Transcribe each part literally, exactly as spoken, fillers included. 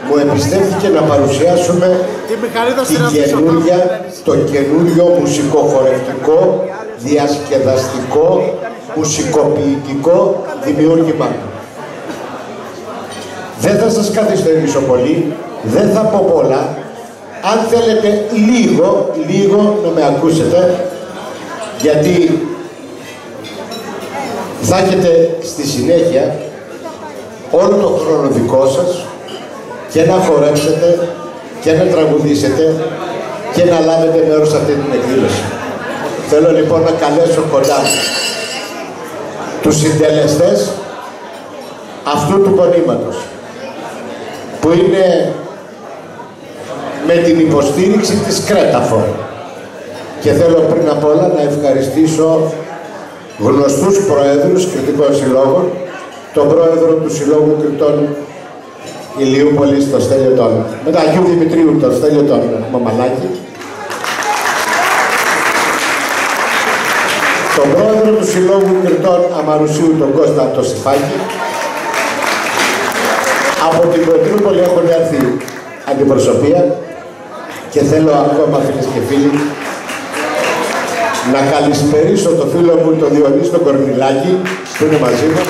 μου εμπιστεύτηκε να παρουσιάσουμε την καινούργια, το καινούριο μουσικοχορευτικό, διασκεδαστικό, μουσικοποιητικό δημιούργημά του. Δεν θα σας καθυστερήσω πολύ, δεν θα πω πολλά. Αν θέλετε λίγο, λίγο να με ακούσετε, γιατί θα έχετε στη συνέχεια όλο το χρόνο δικό σας και να χορέψετε και να τραγουδήσετε και να λάβετε μέρος σε αυτή την εκδήλωση. Θέλω λοιπόν να καλέσω κοντά τους συντελεστές αυτού του πονήματος, που είναι με την υποστήριξη της Κρέταφορ. Και θέλω πριν απ' όλα να ευχαριστήσω γνωστούς προέδρους κριτικών συλλόγων, τον πρόεδρο του Συλλόγου Κριτών Ηλιούπολης, τον Στέλιο τον μετά Αγίου Δημητρίου, τον Στέλιο τον Μαμαλάκη, τον πρόεδρο του Συλλόγου Κριτών Αμαρουσίου, τον Κώστα το Σιφάκη. Από την Πετρούπολη έχουν έρθει αντιπροσωπεία και θέλω ακόμα, φίλες και φίλοι, να καλησπερίσω το φίλο μου τον Διονύση τον Κορνηλάκη που είναι μαζί μας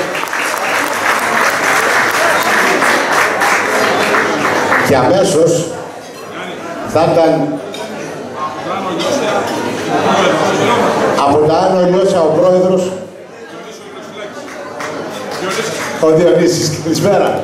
και αμέσως θα ήταν από τα Άνω Λιώσια ο πρόεδρος ο Διονύσης. Καλησπέρα.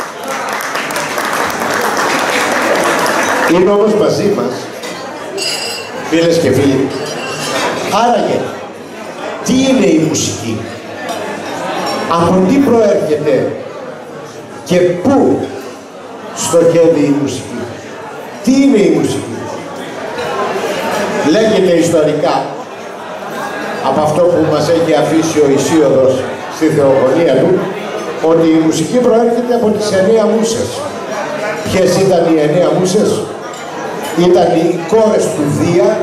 Είναι όμως μαζί μας, φίλες και φίλοι. Άραγε, τι είναι η μουσική, από τι προέρχεται και πού στοχεύει η μουσική, τι είναι η μουσική. Λέγεται ιστορικά, από αυτό που μας έχει αφήσει ο Ησίωδος στη θεοφωνία του, ότι η μουσική προέρχεται από τις εννέα μούσες. Ποιες ήταν οι εννέα μούσες? Ήταν οι κόρες του Δία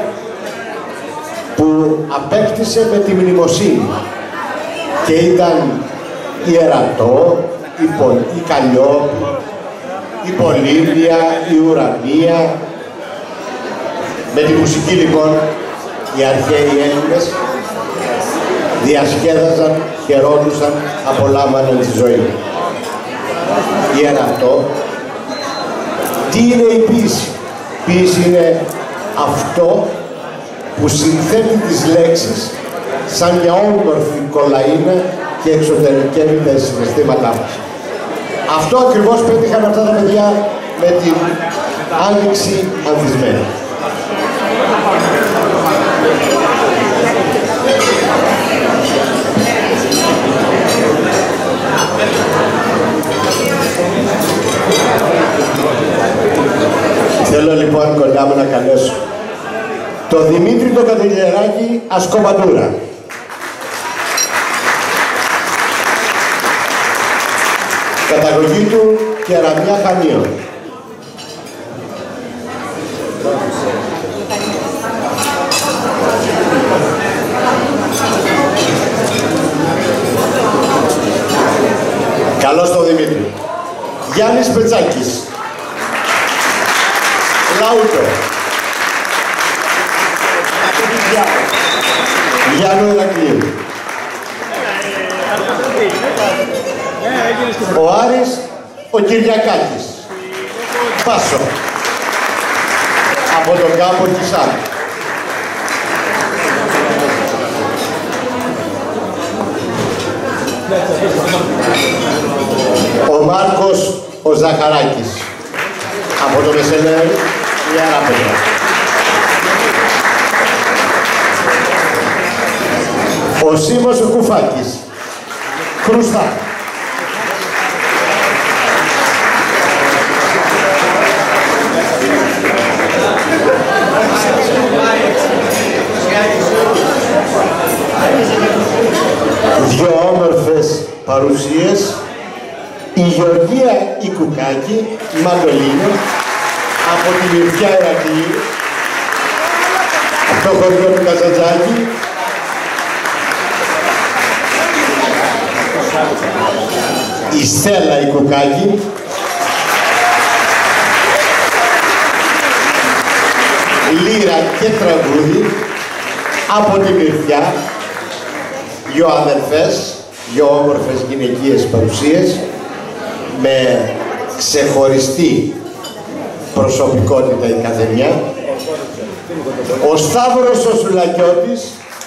που απέκτησε με τη μνημοσύνη και ήταν η Ερατό, η, Πο, η Καλλιόπη, η Πολύβια, η Ουρανία. Με τη μουσική λοιπόν οι αρχαίοι Έλληνες διασκέδαζαν, χαιρόντουσαν, απολάμβαναν τη ζωή. Η Ερατό. Τι είναι η ποίηση? Ποίηση είναι αυτό που συνθέτει τις λέξεις σαν μια όμορφη κολαΐνα και εξωτερικεύει τα συναισθήματά μας. Αυτό ακριβώς πέτυχαν αυτά τα παιδιά με την Άνοιξη Ανθισμένη. Θέλω λοιπόν κοντά μου να καλέσω το Δημήτρη το Κατηγεράκη Ασκομαντούρα. Καταγωγή του Κεραμιά Χανίων. Καλώς τον Δημήτρη. Γιάννης Πετσάκης. Λαούτο. Γιάννου Ηρακλείου. Ο Άρης ο Κυριακάκης. Πάσο. Από τον κάμπο Κισάν. Ο Μάρκος ο Ζαχαράκης. Από το Μεσελέρι η Αράπεδα. Ο Σίμος ο Κουφάκης. Κρουστά. Δυο όμορφες παρουσίες, η Γεωργία η Κουκάκη, μαντολίνο, από την Ιρφιά Ηρακλή, από το χωριό του Καζαντζάκη, η Στέλλα η Κουκάκη, λύρα και τραγούδι από την Ηρθιά, δυο αδελφές, δυο όμορφες γυναικείες παρουσίες με ξεχωριστή προσωπικότητα η καθεμιά. Ο Σταύρος ο Σουλακιώτης,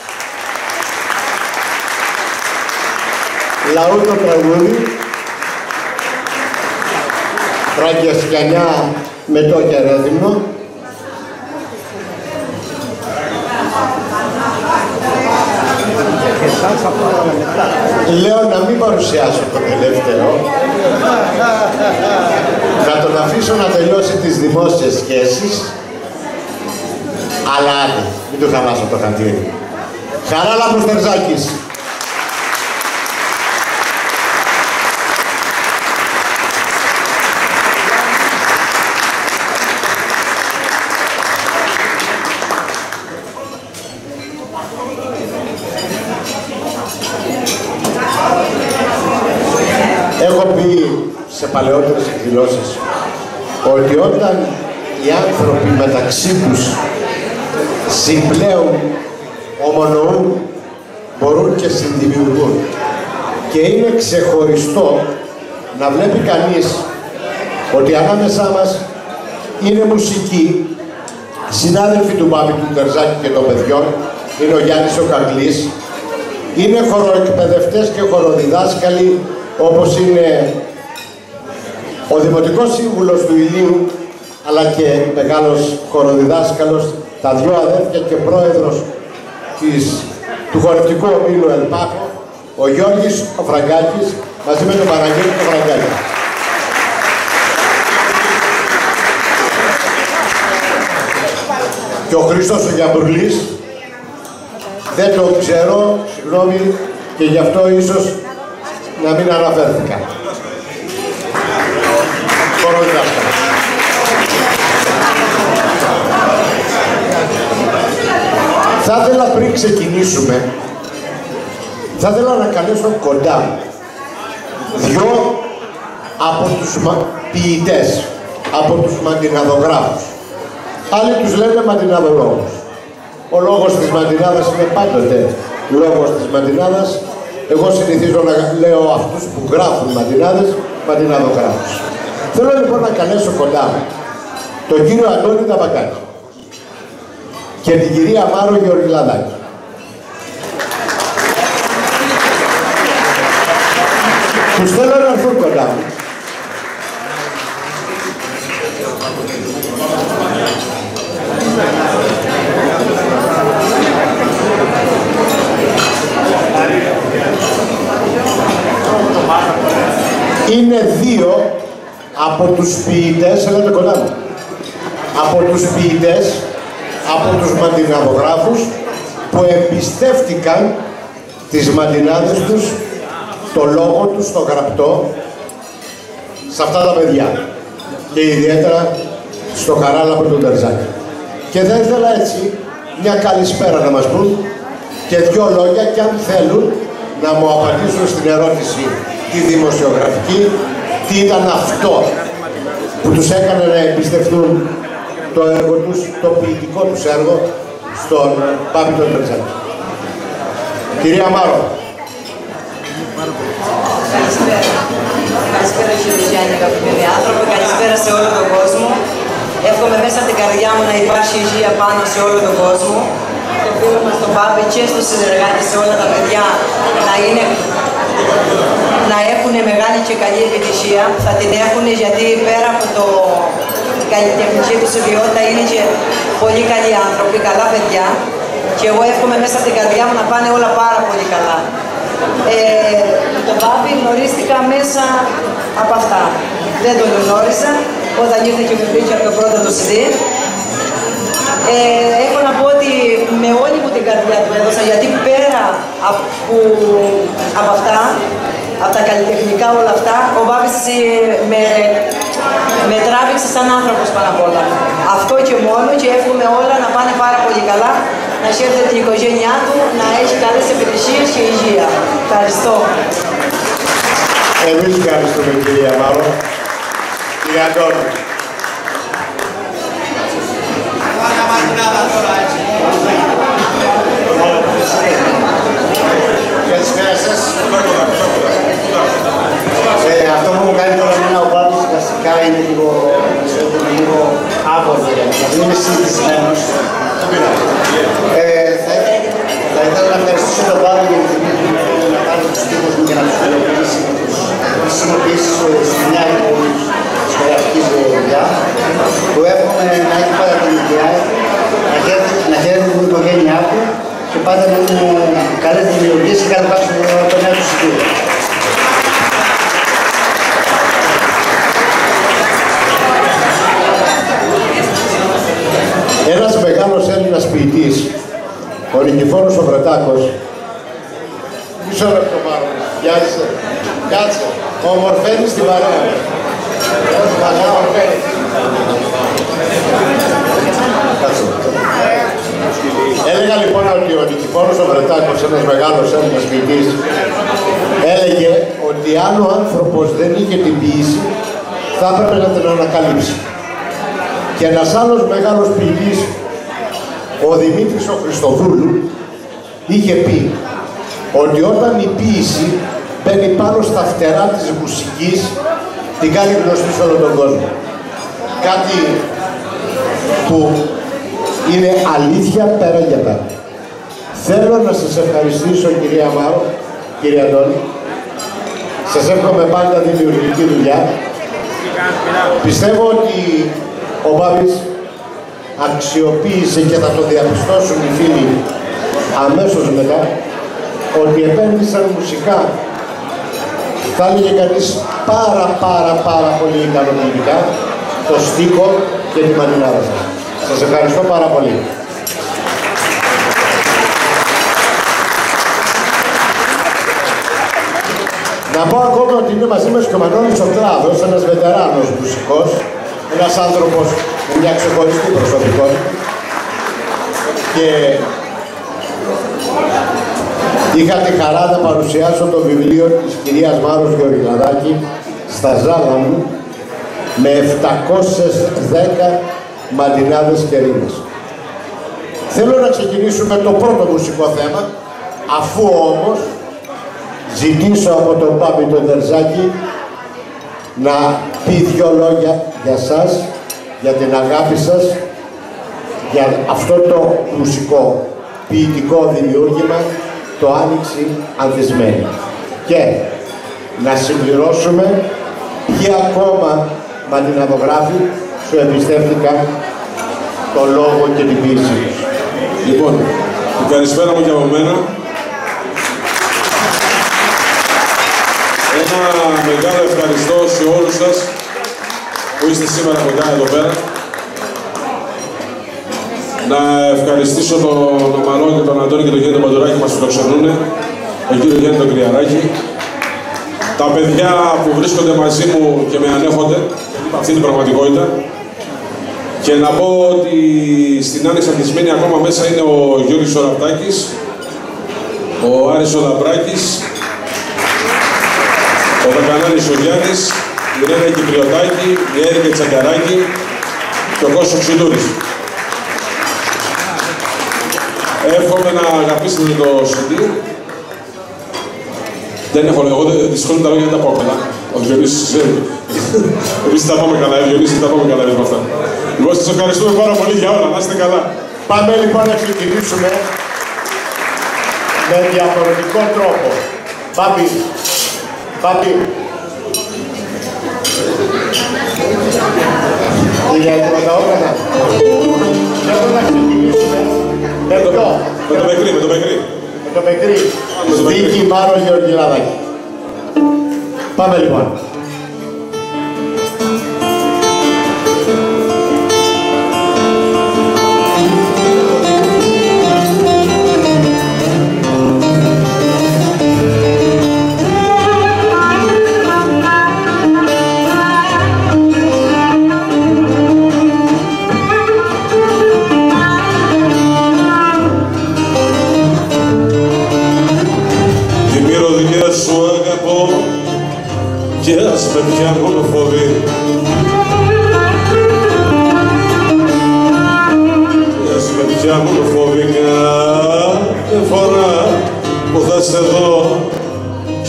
λαού το τραγούδι, Φραγκιασιανιά με το Κερέδυμνο. Λέω να μην παρουσιάσω το τελευταίο, να τον αφήσω να τελειώσει τις δημόσιες σχέσεις, αλλά άντε, μην του χαλάσω το χατήρι. Χαράλαμπος Τερζάκης. Έχω πει σε παλαιότερες εκδηλώσεις ότι όταν οι άνθρωποι μεταξύ τους συμπλέουν, ομονοούν, μπορούν και συνδημιουργούν. Και είναι ξεχωριστό να βλέπει κανείς ότι ανάμεσά μας είναι μουσικοί, συνάδελφοι του Μπάμπη του Τερζάκη και των παιδιών, είναι ο Γιάννης ο Καγκλής, είναι χοροεκπαιδευτές και χοροδιδάσκαλοι, όπως είναι ο Δημοτικός Σύμβουλος του Ηλίου, αλλά και μεγάλος χοροδιδάσκαλος, τα δυο αδέρφια και πρόεδρος της, του χορευτικού ομίλου Ελπάχο, ο Γιώργης ο Φραγκάκης, μαζί με τον Παναγιώτη ο Φραγκάκη. Και ο Χρήστος ο Γιαμπουρλής, δεν το ξέρω, συγγνώμη, και γι' αυτό ίσως να μην αναφέρθηκα. Χοροδιδάσκαλος. Θα ήθελα πριν ξεκινήσουμε, θα ήθελα να καλέσω κοντά δυο από τους ποιητές, από τους μαντιναδογράφους. Άλλοι τους λένε μαντιναδολόγους. Ο λόγος της μαντινάδας είναι πάντοτε λόγος της μαντινάδας. Εγώ συνηθίζω να λέω αυτούς που γράφουν μαντινάδες, μαντιναδογράφους. Θέλω λοιπόν να καλέσω κοντά τον κύριο Αντώνη Ταμπακάκη και την κυρία Μάρο Γεωργιλαδάκη. Τους θέλω να έρθουν κοντά μου. Είναι δύο από τους ποιητές, έλατε κοντά μου, από τους ποιητές, από τους μαντιναδογράφους που εμπιστεύτηκαν τις μαντινάδες τους, το λόγο τους, το γραπτό, σε αυτά τα παιδιά και ιδιαίτερα στο Χαράλαμπο του Τερζάκη. Και θα ήθελα έτσι μια καλησπέρα να μας πούν και δυο λόγια και αν θέλουν να μου απαντήσουν στην ερώτηση τη δημοσιογραφική, τι ήταν αυτό που τους έκανε να εμπιστευτούν το έργο τους, το ποιητικό τους έργο στον Μπάμπη τον Τερζάκη. Κυρία Μάρο. Καλησπέρα. Καλησπέρα κύριε Γιάννη, αγαπημένοι άνθρωποι. Καλησπέρα σε όλο τον κόσμο. Εύχομαι μέσα από την καρδιά μου να υπάρχει υγεία πάνω σε όλο τον κόσμο. Το φίλο μας τον Μπάμπη και στους συνεργάτες, σε όλα τα παιδιά να είναι να έχουν μεγάλη και καλή επιτυχία. Θα την έχουν γιατί πέρα από το καλλιτεχνική τους ιδιότητα είναι και πολύ καλοί άνθρωποι, καλά παιδιά. Και εγώ εύχομαι μέσα από την καρδιά μου να πάνε όλα πάρα πολύ καλά. Ε, τον Μπάμπη γνωρίστηκα μέσα από αυτά. Δεν τον γνώρισα όταν ήρθε και μου πήγε από το πρώτο του σι ντι. Ε, έχω να πω ότι με όλη μου την καρδιά του έδωσα, γιατί πέρα από, από αυτά, από τα καλλιτεχνικά όλα αυτά, ο Μπάμπης με, με τράβηξε σαν άνθρωπος πάνω απ' όλα. Αυτό και μόνο, και εύχομαι όλα να πάνε πάρα πολύ καλά, να χαίρεται την οικογένειά του, να έχει καλές επιτυχίες και υγεία. Ευχαριστώ. Εμείς ευχαριστούμε κυρία Μάρο. Κύριε Αντώνη. Καλησπέρα σας. Αυτό που μου κάνει τώρα εμένα ο Πάπης βασικά είναι λίγο, λίγο άβολο, δηλαδή είμαι συνηθισμένος. Ε, θα, θα ήθελα να ευχαριστήσω τον Πάπη για την τιμή που μου να πάρει τους τύπους μου και να τους υλοποιήσει με τις χρησιμοποιήσεις στη δουλειά της γραφικής δουλειά, που εύχομαι να έχει πάντα την ιδέα, να χαίρεται την οικογένειά του και πάντα να είναι καλές δημιουργίες και κάτι πάνω στο νέο του συγκρίτου. Ένας μεγάλος Έλληνας ποιητής, ο Νικηφόρος ο Βρετάκος, μισό λεπτό πάρω, πιάτσε, πιάτσε, ομορφαίνει στην παρέα. Μαγά ομορφαίνει. Έλεγα λοιπόν ότι ο Νικηφόρος ο Βρετάκος, ένας μεγάλος Έλληνας ποιητής, έλεγε ότι αν ο άνθρωπος δεν είχε την ποίηση, θα έπρεπε να την ανακαλύψει. Και ένας άλλος μεγάλος ποιητής, ο Δημήτρης ο Χριστοδούλου, είχε πει ότι όταν η ποίηση μπαίνει πάνω στα φτερά της μουσικής, την κάνει γνωστή σε όλο τον κόσμο. Κάτι που είναι αλήθεια πέρα για πέρα. Θέλω να σας ευχαριστήσω, κυρία Μάρο, κύριε Αντώνη. Σας εύχομαι πάντα δημιουργική δουλειά. Πιστεύω ότι ο Μπάμπης αξιοποίησε και θα το διαπιστώσουν οι φίλοι αμέσως μετά ότι επένδυσαν μουσικά, θα έλεγε κανείς πάρα πάρα πάρα πολύ ικανοποιητικά, το στίχο και τη μανινάδα σας. Σας ευχαριστώ πάρα πολύ. Να πω ακόμα ότι είναι μαζί μας και ο Μανώλης ο Κλάδος, ένας βετεράνος μουσικός, ένας άνθρωπος με μια ξεχωριστή προσωπικότητα και είχα τη χαρά να παρουσιάσω το βιβλίο της κυρίας Μάρος Γεωργιλαδάκη στα Ζάλα μου με επτακόσιες δέκα μαντινάδες και ρήμες. Θέλω να ξεκινήσουμε το πρώτο μουσικό θέμα, αφού όμως ζητήσω από τον Πάπη τον Τερζάκη να πει δυο λόγια για σας, για την αγάπη σας, για αυτό το μουσικό ποιητικό δημιούργημα, το Άνοιξη Ανθισμένη. Και να συμπληρώσουμε ποιοι ακόμα μαντιναδογράφοι σου εμπιστεύτηκαν το λόγο και την ποίηση τους. Λοιπόν, την καλησπέρα μου και από μένα. Ένα μεγάλο ευχαριστώ σε όλους σας που είστε σήμερα κοντά εδώ πέρα. Να ευχαριστήσω τον Ομαλό και τον Αντώνη και τον Γιάννη τον Παντουράκη που μας φιλοξενούν, τον κύριο Γιάννη τον Κρυαράκη, τα παιδιά που βρίσκονται μαζί μου και με ανέχονται αυτή την πραγματικότητα. Και να πω ότι στην Άνοιξη Ανθισμένη ακόμα μέσα είναι ο Γιώργης ο Ραπτάκης, ο Άρης ο Λαμπράκης, ο Δακανάνης ο Γιάννης, η Ρένα Κυπριωτάκη, η Έρικα Τσακαράκη και ο Κώστος Ξυλούρης. Εύχομαι να αγαπήσετε το σι ντι. Δεν έχω λόγο, εγώ δυσκολεύομαι τα λόγια, δεν τα πάω καλά. Ο Διονύσης ξέρει. Εμείς τα πάμε καλά, οι Διονύσης τα πάμε καλά με αυτά. Λοιπόν, σας ευχαριστούμε πάρα πολύ για όλα, να είστε καλά. Πάμε λοιπόν να ξεκινήσουμε με διαφορετικό τρόπο. Πάπη, Πάπη. Για τα όργανα. Θέλω να ξεκινήσουμε με το Με το Μπεκρή, με το Μπεκρή. Με το Μπεκρή. Στίχη Μάρο Γεωργιλαδάκη. Πάμε λοιπόν. Τη μυρωδιά σου αγαπώ και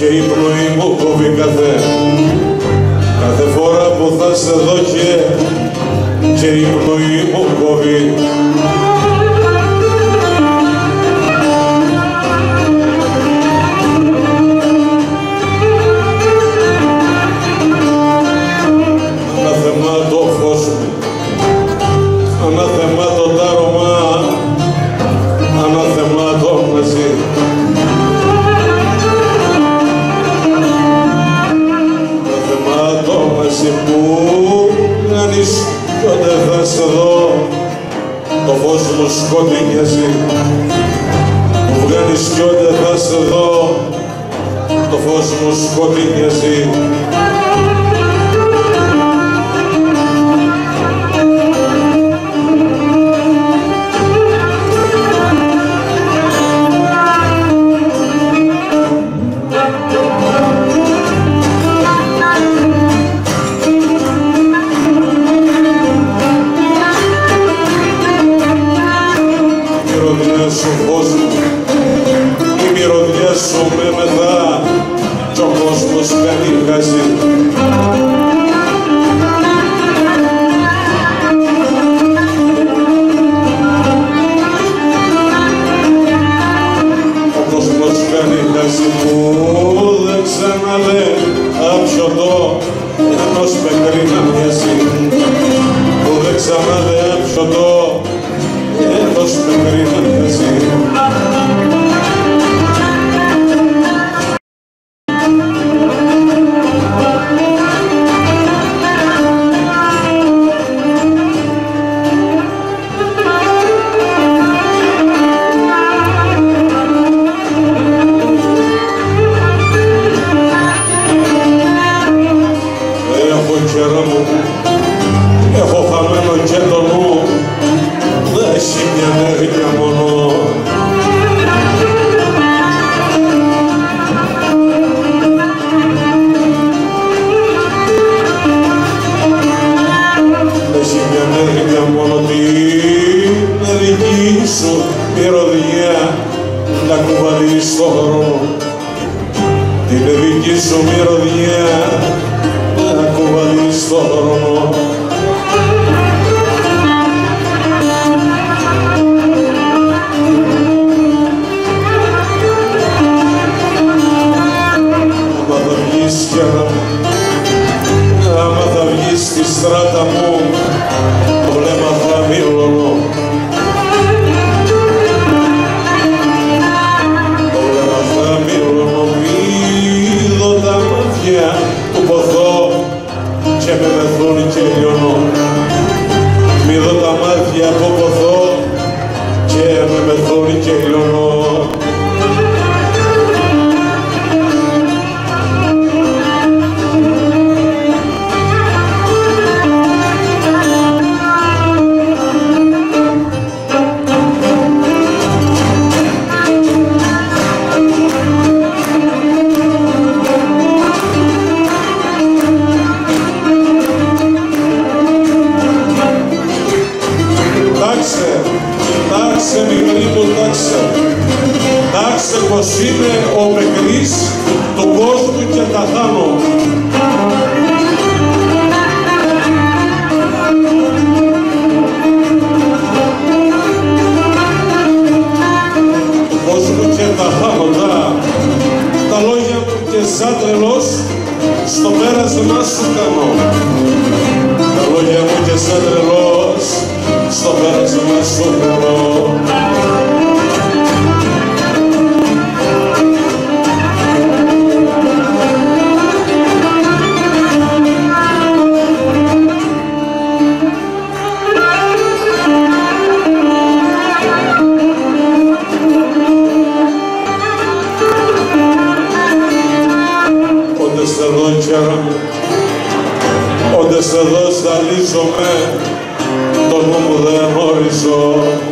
και η πνοή μου κόβει κάθε, κάθε φορά που θα σε δω και, και η πνοή μου κόβει. Ανάθεμα το φως μου, ανάθεμα το τάρωμα, ανάθεμα το μαζί. Ανάθεμα το μαζί που κάνεις κι όταν θα σε δω, το φως μου σκοτεινιάζει. Που βγαίνεις κι όταν θα σε δω, το φως μου σκοτεινιάζει. Η μυρωδιά σου με μετά κι ο κόσμος κάνει χαζί. Ο κόσμος κάνει χαζί που δεν ξαναλέ άψιωτο ενός πεκρή να μοιάζει. Που δεν ξαναλέ άψιωτο ενός πεκρή να μοιάζει. Έχω χαμένο και το νου, δεν έχει μια ενέργεια μόνο. Έχει μια ενέργεια μόνο, την δική σου μυρωδιά να κουβαλείς στον χρόνο. Την δική σου μυρωδιά να κουβαλείς στον χρόνο. Άμα θα βγεις στη στράτα μου, το βλέμμα θα μυρώνω. Το βλέμμα θα μυρώνω, μη δω τα μάτια του ποθώ και με μεθούν και λιώνω. Μη δω τα μάτια που ποθώ και με μεθούν και λιώνω. Τάξε, μικρή μου, τάξε. Τάξε πως είμαι ο πεκρής του κόσμου και τα χάνω. Του κόσμου και τα χάνω, τα, τα λόγια μου και σαν τρελός στο πέρασμα σου κάνω. Τα λόγια μου και σαν τρελός στο πέρασμα σου κάνω. Όντες εδώ χαίρομαι, όντες εδώ σταλίζομαι, το νου μου δεν ορίζω.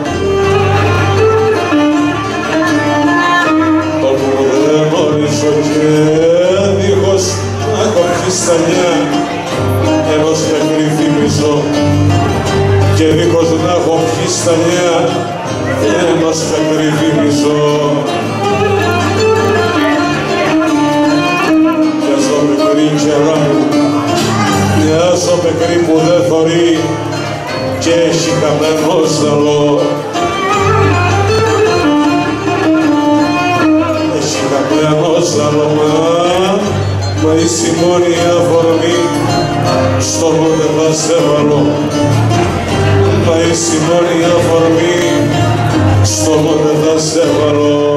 Το νου μου δεν ορίζω και δίχως να έχω πιει στανιά ενός πεκρή θυμίζω. Και δίχως να έχω πιει στανιά ενός πεκρή θυμίζω. κερά μου, μοιάζω πεκρή που δεν θωρεί και έχει καμένο σταλό. Έχει καμένο σταλό, μα είσαι η μόνη αφορμή, στο πότε θα σε βάλω. Μα είσαι η μόνη αφορμή, στο πότε θα σε βάλω.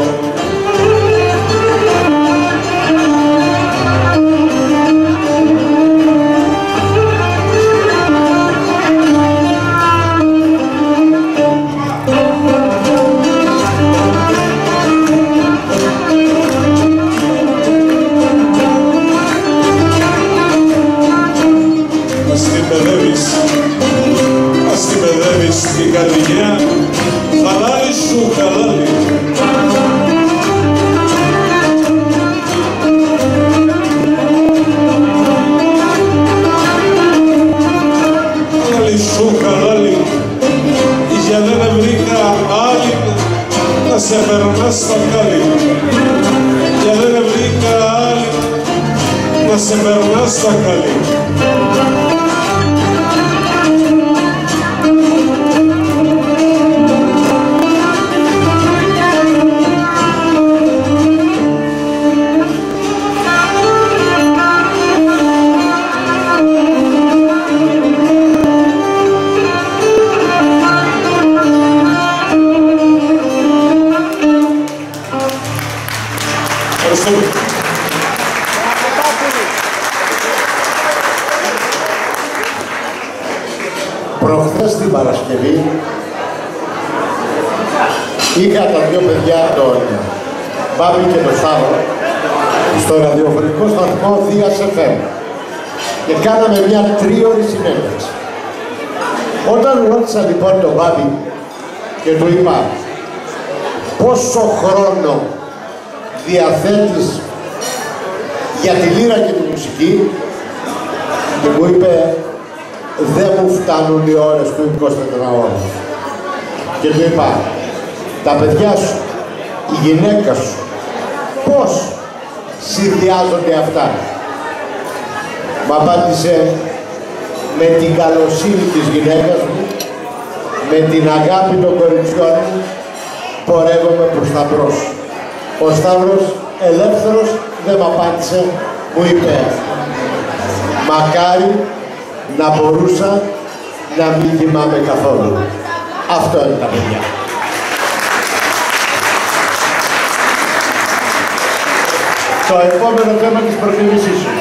Ας την παιδεύεις την καρδιά, χαλάλι σου χαλάλι. Χαλάλι σου χαλάλι, για δεν βρήκα άλλη να σε περνά στα κάλλη. Για δεν βρήκα άλλη να σε περνά στα κάλλη. Προχθές την Παρασκευή είχα τα δύο παιδιά, τον Μπάμπη και τον Σταύρο, στο ραδιοφωνικό σταθμό Δίας εφ εμ και κάναμε μια τρίωρη συνέντευξη. Όταν ρώτησα λοιπόν τον Μπάμπη και του είπα πόσο χρόνο διαθέτεις για τη λύρα και τη μουσική, και μου είπε δεν μου φτάνουν οι ώρες του εικοσιτετράωρου. Και του είπα, τα παιδιά σου, η γυναίκα σου, πώς συνδυάζονται αυτά? Μ' απάντησε, με την καλοσύνη της γυναίκας μου, με την αγάπη των κοριτσιών μου, πορεύομαι προς τα μπρος. Ο Σταύρος, ελεύθερος, δεν μ' απάντησε, μου είπε, μακάρι να μπορούσα να μην κοιμάμαι καθόλου. Αυτό είναι τα παιδιά. Το επόμενο θέμα της προτίμησής σου.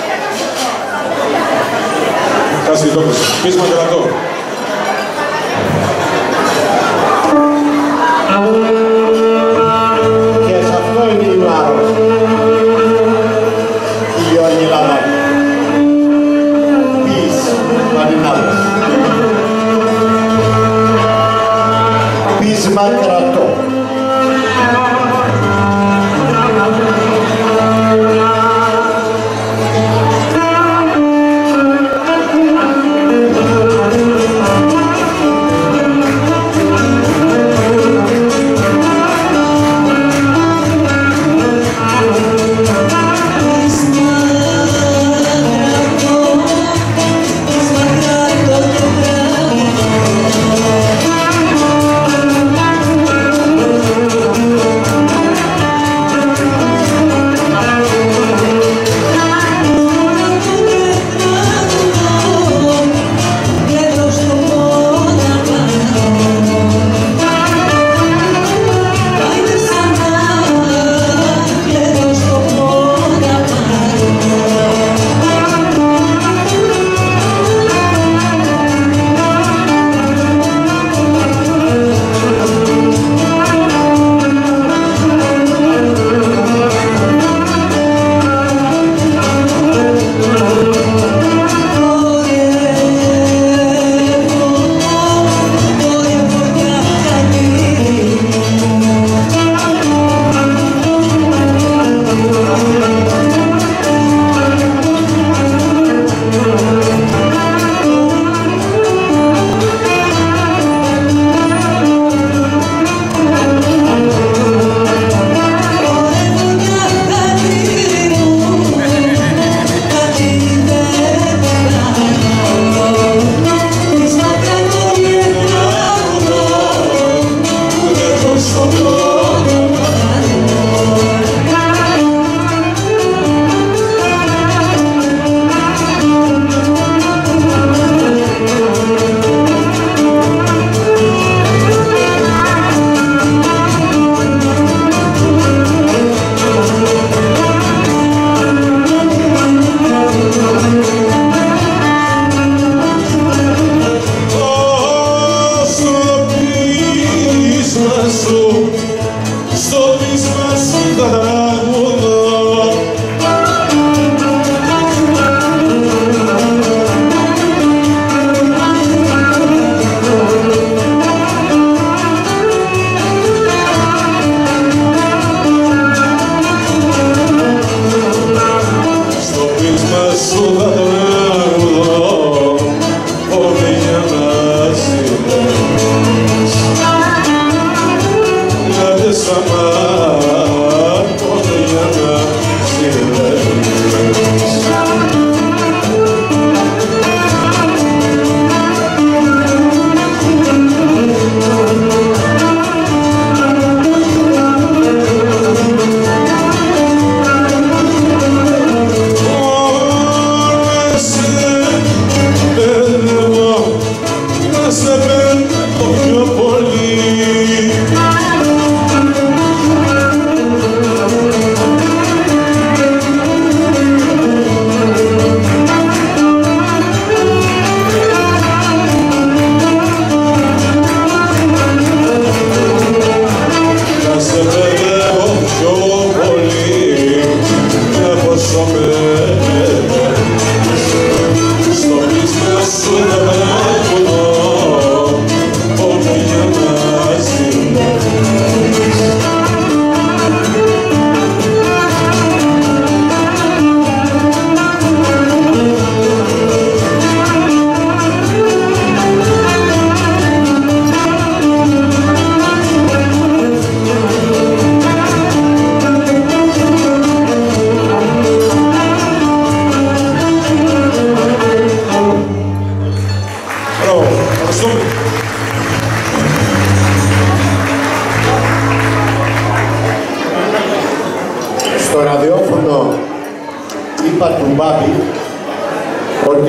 Κάτσε το πείσμα κρατώ. Και σε αυτό είναι η Μάρος. Η Γιώργη Λαδάκη. Μαρινάδες. Πείσμα κρατώ.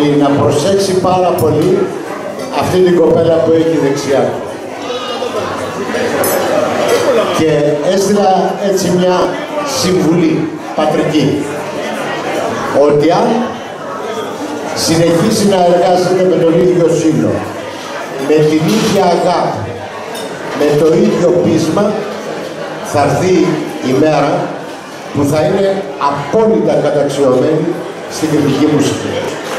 ότι να προσέξει πάρα πολύ αυτή την κοπέλα που έχει δεξιά του. Και έστειλα έτσι μια συμβουλή πατρική, ότι αν συνεχίσει να εργάζεται με τον ίδιο σύλλο, με την ίδια αγάπη, με το ίδιο πείσμα, θα έρθει η μέρα που θα είναι απόλυτα καταξιωμένη στην κριτική μουσική.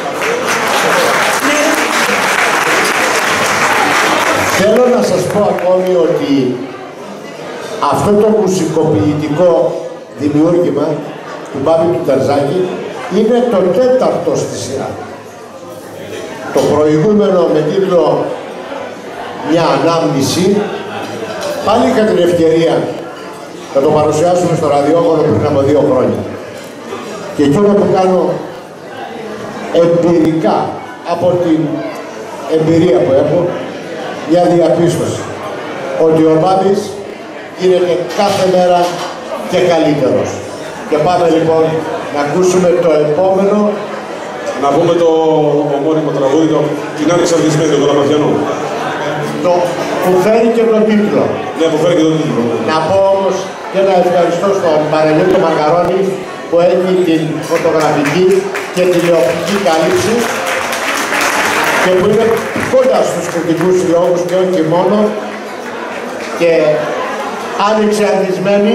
Θέλω να σας πω ακόμη ότι αυτό το μουσικοποιητικό δημιούργημα του Μπάμπη του Τερζάκη είναι το τέταρτο στη σειρά. Το προηγούμενο με τίτλο «Μια ανάμνηση» πάλι είχα την ευκαιρία να το παρουσιάσουμε στο ραδιόφωνο πριν από δύο χρόνια. Και εκείνο που κάνω εμπειρικά, από την εμπειρία που έχω, μια διαπίστωση, ότι ο Μπάμπης γίνεται κάθε μέρα και καλύτερος. Και πάμε λοιπόν να ακούσουμε το επόμενο. Να πούμε το ομώνυμο τραγούδι, το «Την άνοιξα αργισμένη», το Καλαμαθιανό. Το που φέρει και τον τίτλο. Ναι, που φέρει και τον τίτλο. Να πω όμως και ένα ευχαριστώ στον Παναγιώτο Μαγκαρόνη που έχει την φωτογραφική και τηλεοπτική κάλυψη και που είναι κοντά στους κριτικούς συλλόγους και όχι μόνο, και άνοιξε αργισμένη.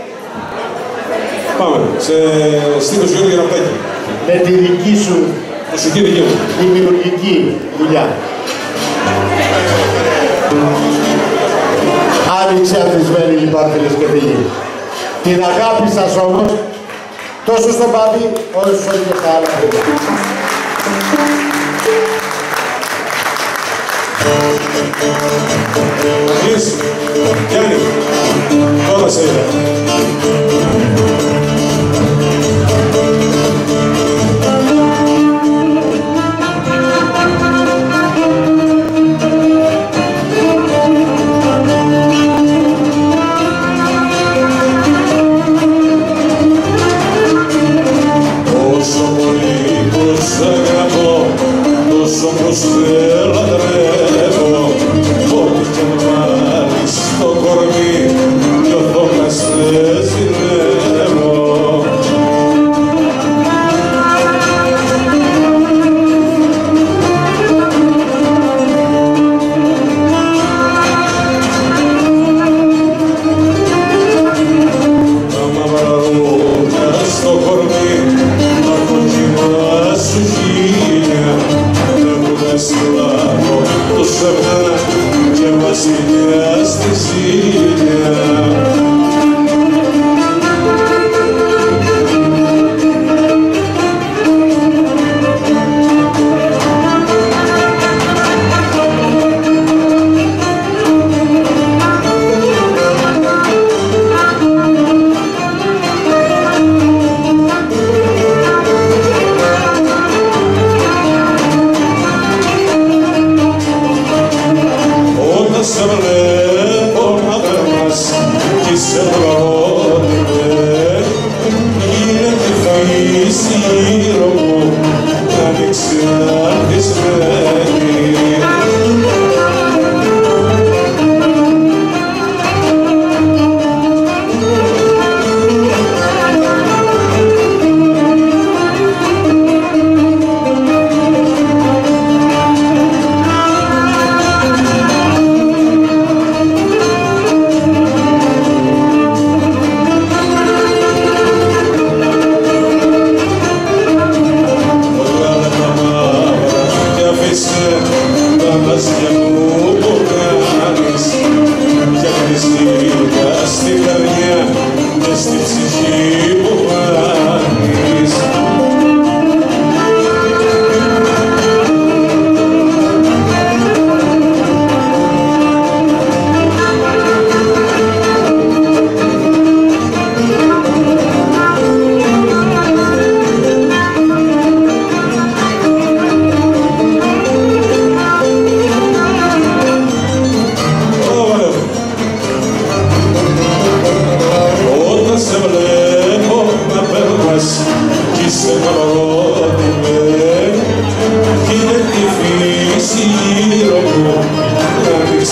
Πάμε, σε στίχος Γιώργη Γεραπτάκη. Με τη δική σου μουσική δική μου δημιουργική δουλειά. Άνοιξε αργισμένη λοιπόν, φίλες και φίλοι. Την αγάπη σας όμως, τόσο στον Μπάμπη, όσο και στα άλλα παιδιά. Αρχής, Γιάννη, τώρα σε είδα.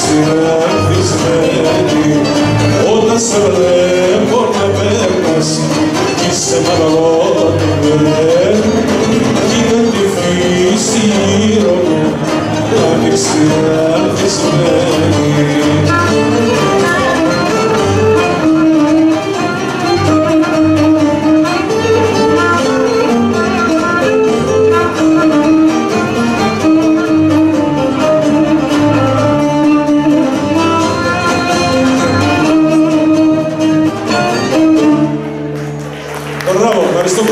συνηθισμένη όταν σε βλέπω να περνάς κι είσαι μαλώνουμε κι είναι τη φύση γύρω μου να μην συνηθισμένη. Μπράβο, ευχαριστούμε.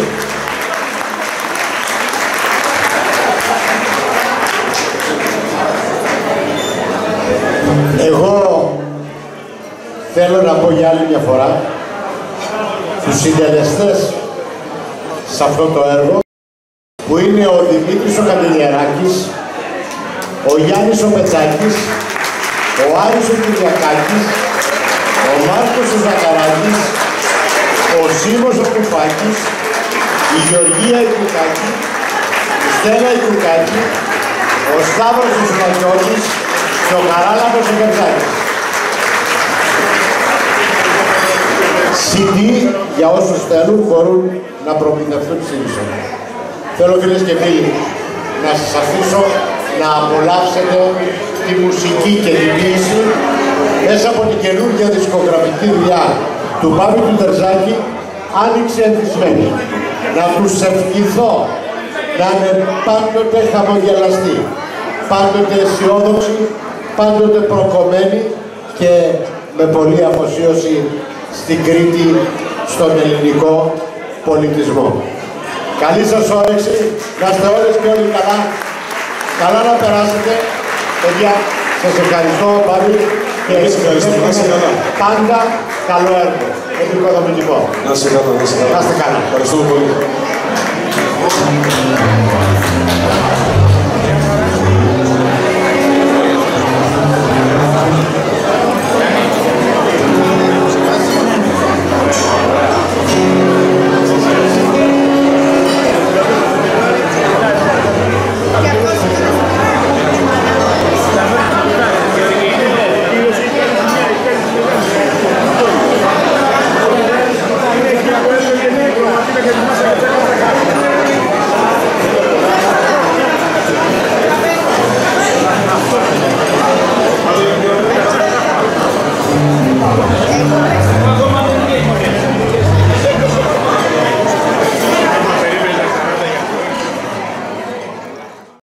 Εγώ θέλω να πω για άλλη μια φορά τους συντελεστές σε αυτό το έργο που είναι ο Δημήτρης ο Καντελιαράκης, ο Γιάννης ο Πετσάκης, ο Άρης ο Κυριακάκης, ο Μάρκος ο Ζακαράκης, ο Σίμος ο Κουφάκης, η Γεωργία η Κουκάκη, η Στέλλα η Κουκάκη, ο Σταύρος ο Σουμακιώτης και ο Καράλαμπος ο Κερτάκης. σι ντι για όσους θέλουν μπορούν να προμηθευτούν στη Ίσο. Θέλω φίλες και φίλοι να σας αφήσω να απολαύσετε τη μουσική και την ποίηση μέσα από την καινούργια δισκογραφική δουλειά του Μπάμπη του Τερζάκη, άνοιξε ενθυσμένη. Να τους ευχηθώ να είναι πάντοτε χαμογελαστοί, πάντοτε αισιόδοξοι, πάντοτε προκομμένοι και με πολλή αφοσίωση στην Κρήτη, στον ελληνικό πολιτισμό. Καλή σας όρεξη, να είστε όλες και όλοι καλά. Καλά να περάσετε. Παιδιά, σας ευχαριστώ Μπάμπη και εμείς ευχαριστούμε. Να είστε καλά. Πάντα καλό έργο. Επικοδομητικό. Να είστε καλά. Να είστε καλά. Να είστε καλά. Ευχαριστούμε πολύ.